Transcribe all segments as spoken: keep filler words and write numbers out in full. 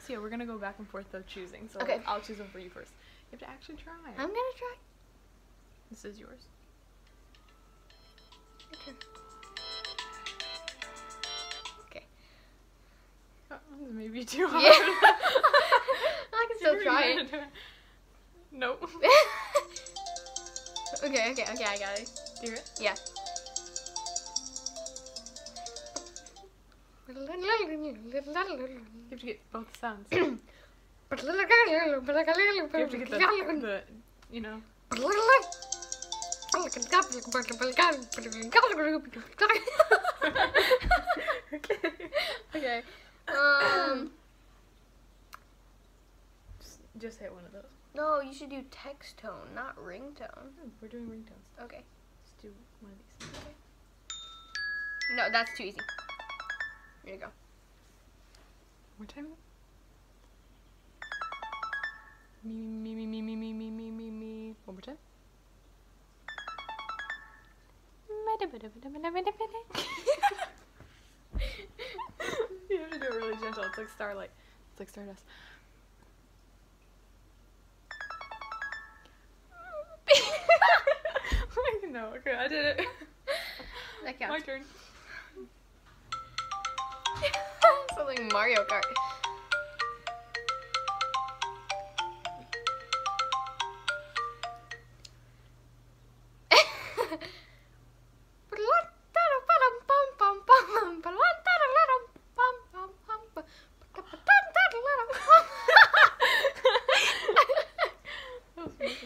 So yeah, we're gonna go back and forth though choosing. So Okay. I'll choose one for you first. You have to actually try. I'm gonna try. This is yours. Okay. Okay. Oh, maybe too hard. Yeah. I can still try it. Nope. Okay, okay, okay, I got it. Do you hear it? Yeah. You have to get both sounds. You You have to get the, the you know. Okay. Okay. Um. Just, just hit one of those. No, you should do text tone, not ringtone. Oh, we're doing ringtones. Okay. Let's do one of these. Okay. No, that's too easy. Here you go. One more time. Me, me, me, me, me, me, me, me, me, me. One more time. You have to do it really gentle. It's like starlight. It's like stardust. No, okay, I did it. That My counts. turn. Something Mario Kart. That was amazing.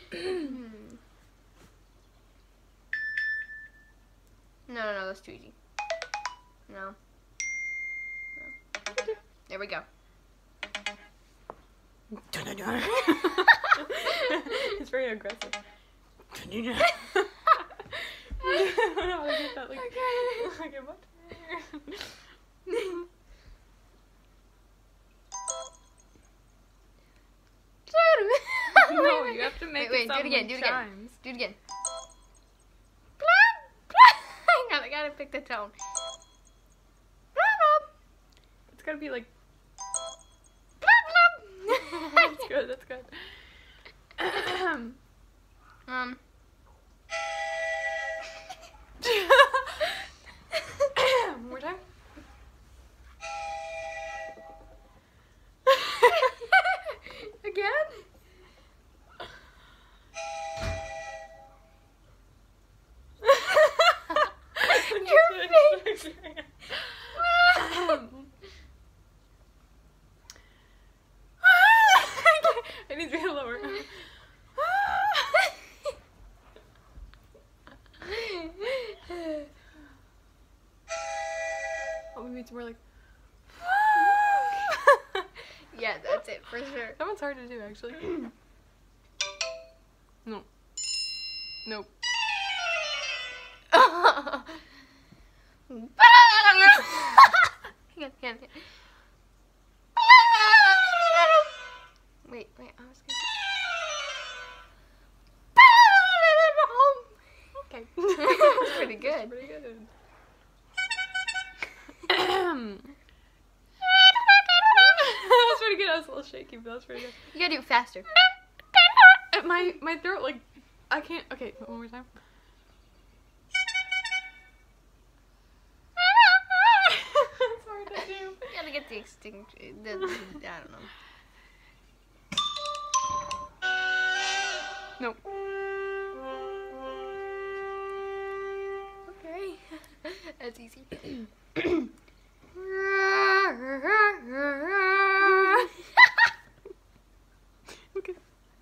No, no, no, that's too easy. No. No. There we go. It's very aggressive. I get that, like, like a butt. No, you have to make Wait, wait, it do sound it again, like do it again. chimes. Do it again. Hang on, I gotta pick the tone. It's gotta be like. That's That's good. That's good. Um. One more time. Again? Your face. It needs to be lower. Oh, maybe it's more like. Yeah, that's it for sure. That one's hard to do, actually. No. Nope. Hang on, hang on, hang on. Wait, wait, I was Okay. gonna. That's pretty good. That's pretty good. That was pretty good. I was a little shaky, but that was pretty good. You gotta do it faster. Uh, My my throat, like, I can't. Okay, one more time. It's hard to do. You gotta get the extinct. The, the, I don't know. Nope. Okay. That's easy. Okay.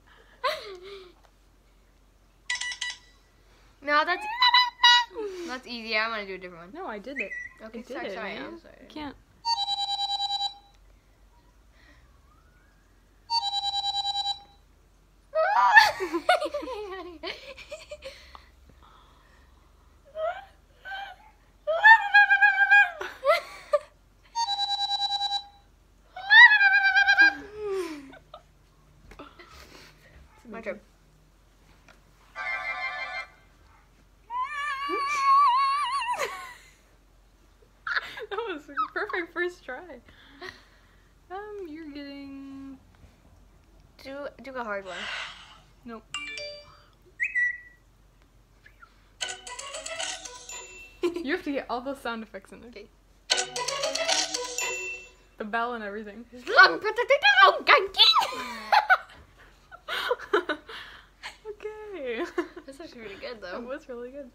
No, that's that's easy. I want to do a different one. No, I did it. Okay, I did sorry, it, sorry, man. I'm sorry. I can't. My turn. That was a perfect first try. Um, you're do a hard one. Nope. You have to get all those sound effects in there. Okay. The bell and everything. Okay. That's actually really good That though. was really good.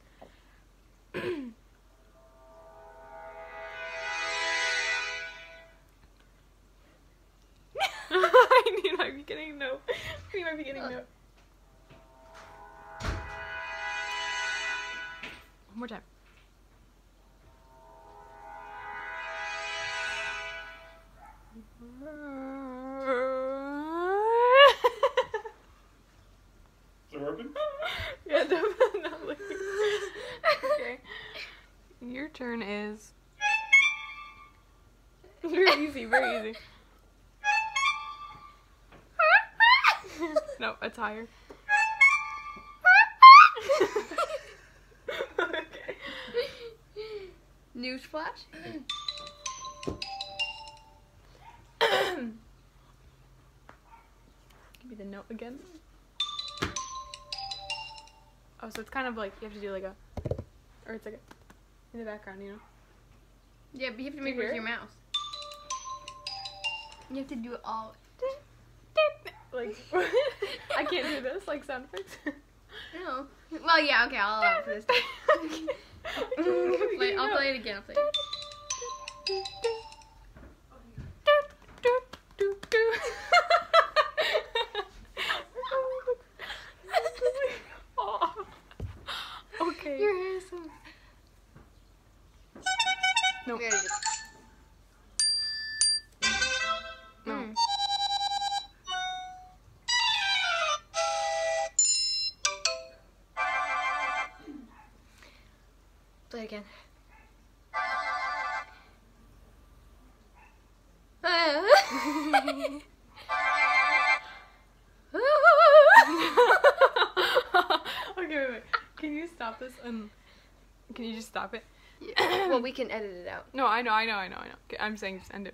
I knew I'd be getting no. I knew I'd be getting no. One more time. Is it working? Yeah, definitely. Okay. Your turn is very easy, very easy. No, it's higher. Okay. Newsflash. Give me the note again. Oh, so it's kind of like you have to do like a, or it's like a, in the background, you know. Yeah, but you have to Do make you it with hear your mouse. You have to do it all. Like, I can't do this, like sound effects. No. Well, yeah. Okay, I'll allow it for this time. Play, I'll play it again. I'll play it. Oh. Okay. Your hair is so. No. Very good. No. Mm. Play again. Okay, wait, wait. Can you stop this and can you just stop it? Yeah. Well, we can edit it out. No, I know, I know, I know, I know. Okay, I'm saying just end it.